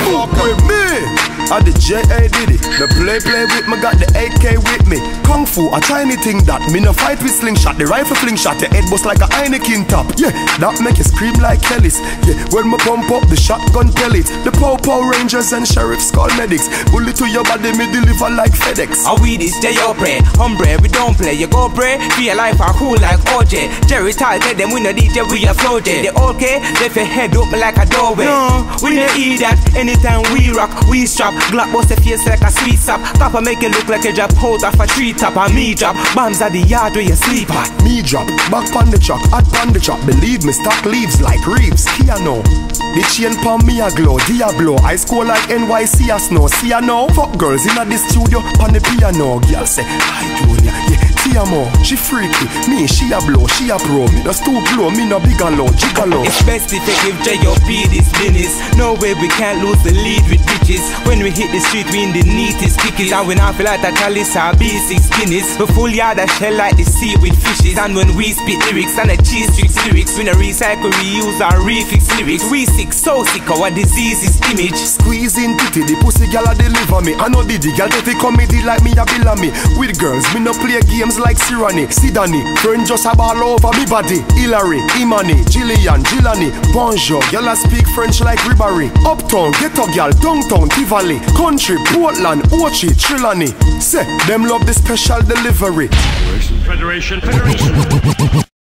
Fuck with me. I the J.A. did it. The play with me, got the AK with me. Kung Fu, I try anything that. Me no fight with slingshot. The rifle fling shot, your head bust like a Heineken top. Yeah, that make you scream like Kellis. Yeah, when me pump up the shotgun pellet. The Pow Rangers and sheriffs call medics. Bullet to your body, me deliver like FedEx. I we this J.O. pray, hombre, we don't play. You go pray, feel life are cool like OJ. Jerry Tall tell them we no DJ, we a flow J. They okay, they fi head up like a doorway. No, we no eat that. Anytime we rock, we strap. Glock bust the face like a sweet sap. Copper make it look like you drop out off a tree top. And me drop bombs at the yard where you sleep at. Me drop, back on the truck, hot on the truck. Believe me, stock leaves like Reeves, Keanu. The chain pon me a glow, Diablo. I score like NYC a snow. See ya now, fuck girls inna the studio pon the piano. Girl say, hi Junior, yeah, Tiamo. She freaky, me she a blow, she a pro. Me no stoop blow, me no big and low, gigolo. It's best if you give J.O.P. this business. No way we can't lose the lead with bitches. When we hit the street, we in the neatest kickies. And when I feel like a chalice, I be 6 Guinness. We full yard a shell like the sea with fishes. And when we spit lyrics and the cheese tricks lyrics, we no recycle, reuse and refix lyrics. We sick, so sick, our disease is image. Squeezing titty, the pussy gal a deliver me. I know Diddy, gal take the comedy like me a bill me. With girls, me no play games like Cyrani, Sidani. Friend just a ball over me body. Hillary, Imani, Gillian, Gilani. Bonjour, gal a speak French like Ribéry. Uptown, ghetto gal, downtown, Tivoli. Country, Portland, Ochi, Trelawney. Say, them love the special delivery. Federation.